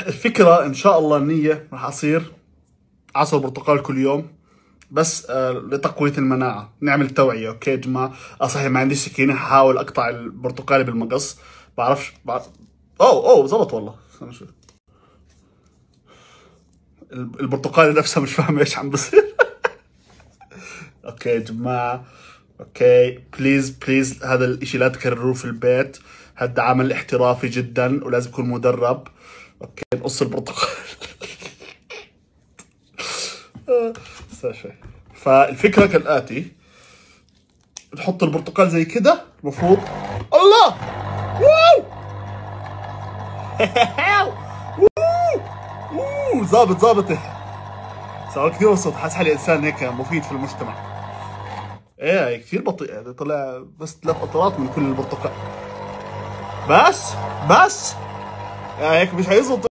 الفكرة ان شاء الله النية راح اصير عصر برتقال كل يوم، بس لتقوية المناعة، نعمل توعية. اوكي يا جماعة، صحيح ما عنديش سكينة، هحاول اقطع البرتقالة بالمقص. بعرف. اوه زبط والله. استنى شوي. البرتقالة نفسها مش فاهمة ايش عم بصير. اوكي يا جماعة، اوكي بليز هذا الاشي لا تكرروه في البيت، هذا عمل احترافي جدا ولازم يكون مدرب. اوكي نقص البرتقال. استنى شوي. فالفكرة كالآتي، نحط البرتقال زي كده المفروض. الله. ووو. ظابط. صار كثير مبسوط، حاسس حالي انسان هيك مفيد في المجتمع. ايه كثير بطيء يعني، طلع بس 3 قطرات من كل البرتقال. بس يعني هيك مش حيزبط.